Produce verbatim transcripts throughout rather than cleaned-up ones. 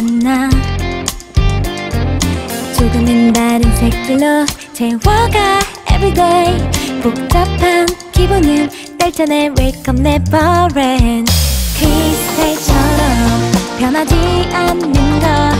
않나. 조금은 다른 색들로 채워가 everyday. 복잡한 기분은 떨쳐내 Wake up never end. 크리스탈처럼 변하지 않는 것,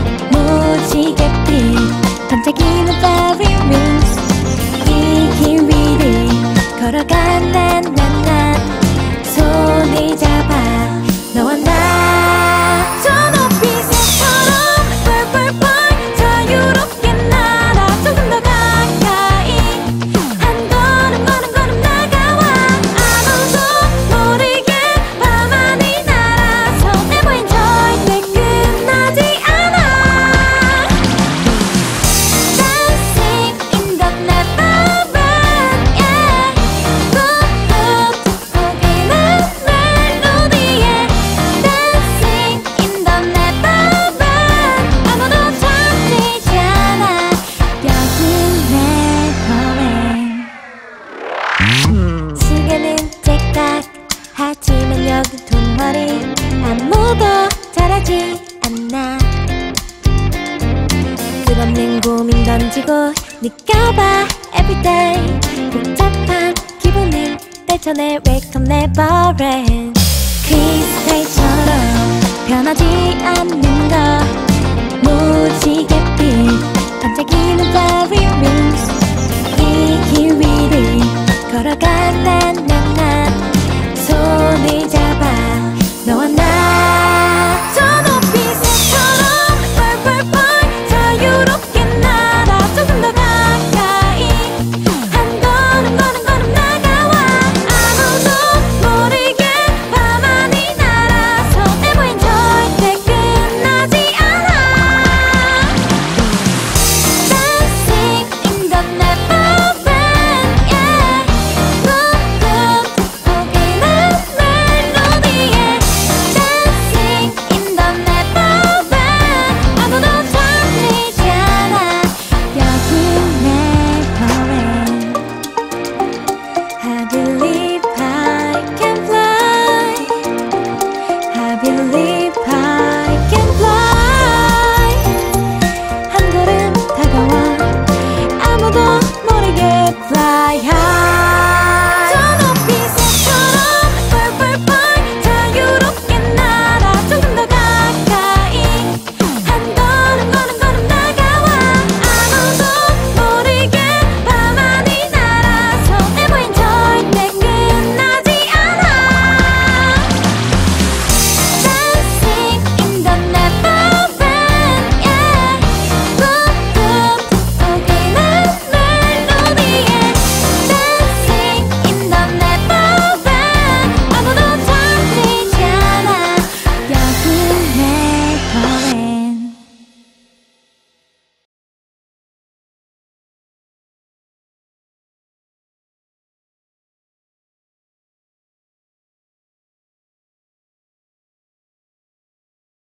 무지갯빛 반짝이는 fairy rings. 이 길 위를 걸어가 난 난 난 손을 잡아 너와 나. 저 높이 새처럼 펄펄펄 자유롭게 날아. 조금 더 가까이 한 걸음 걸음 걸음 나가와. 아무도 모르게 밤하늘 날아서 Never enjoy 내 끝나지 않아. Dancing in the never end, yeah. 꾹꾹 포기는 멜로디에 Dancing in the never end. 아무도 잠들지 않아. 여긴 never end. 시간은 째깍 하지만 여기 동화리 아무도 잘하지 않나. 끝없는 고민 던지고 느껴봐 everyday. 복잡한 기분을 떨쳐내 Wake up never end. 크리스탈처럼 변하지 않는 것, 무지갯빛 반짝이는